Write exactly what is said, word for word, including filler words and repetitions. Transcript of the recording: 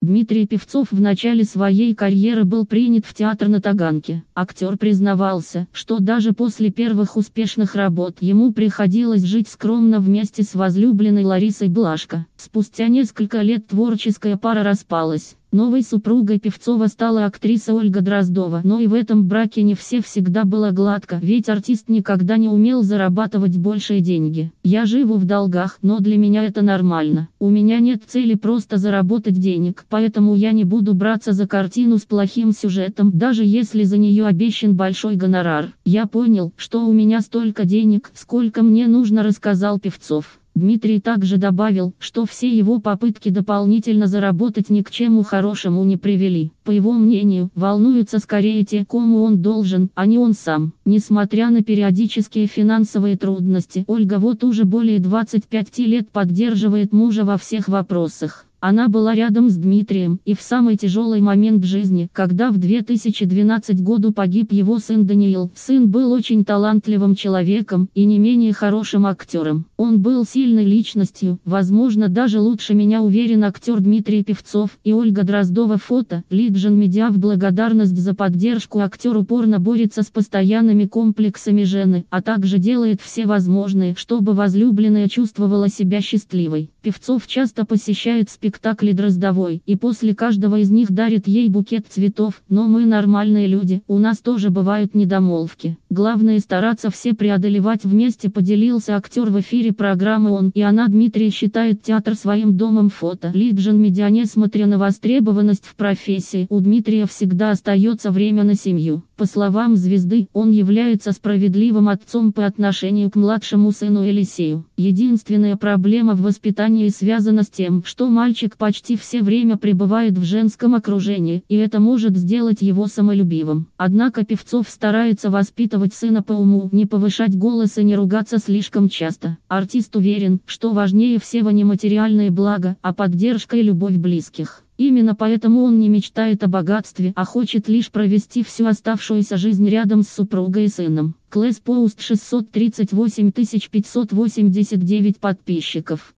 Дмитрий Певцов в начале своей карьеры был принят в театр на Таганке. Актер признавался, что даже после первых успешных работ ему приходилось жить скромно вместе с возлюбленной Ларисой Блашко. Спустя несколько лет творческая пара распалась. Новой супругой Певцова стала актриса Ольга Дроздова, но и в этом браке не все всегда было гладко, ведь артист никогда не умел зарабатывать большие деньги. «Я живу в долгах, но для меня это нормально. У меня нет цели просто заработать денег, поэтому я не буду браться за картину с плохим сюжетом, даже если за нее обещан большой гонорар. Я понял, что у меня столько денег, сколько мне нужно», — рассказал Певцов. Дмитрий также добавил, что все его попытки дополнительно заработать ни к чему хорошему не привели. По его мнению, волнуются скорее те, кому он должен, а не он сам. Несмотря на периодические финансовые трудности, Ольга вот уже более двадцати пяти лет поддерживает мужа во всех вопросах. Она была рядом с Дмитрием и в самый тяжелый момент в жизни, когда в две тысячи двенадцатом году погиб его сын Даниил. Сын был очень талантливым человеком и не менее хорошим актером. Он был сильной личностью, возможно даже лучше меня, уверен актер Дмитрий Певцов. И Ольга Дроздова. Фото. Лиджен Медиа. В благодарность за поддержку актер упорно борется с постоянными комплексами жены, а также делает все возможное, чтобы возлюбленная чувствовала себя счастливой. Певцов часто посещает спектакли спектакли Дроздовой, и после каждого из них дарит ей букет цветов. Но мы нормальные люди, у нас тоже бывают недомолвки. Главное стараться все преодолевать вместе, поделился актер в эфире программы «Он и она». Дмитрий считает театр своим домом. Фото. Лиджен Медиа. Несмотря на востребованность в профессии, у Дмитрия всегда остается время на семью. По словам звезды, он является справедливым отцом по отношению к младшему сыну Елисею. Единственная проблема в воспитании связана с тем, что мальчик почти все время пребывает в женском окружении, и это может сделать его самолюбивым. Однако Певцов старается воспитывать сына по уму, не повышать голос и не ругаться слишком часто. Артист уверен, что важнее всего не материальные блага, а поддержка и любовь близких. Именно поэтому он не мечтает о богатстве, а хочет лишь провести всю оставшуюся жизнь рядом с супругой и сыном. Клэс Пост. шестьсот тридцать восемь тысяч пятьсот восемьдесят девять подписчиков.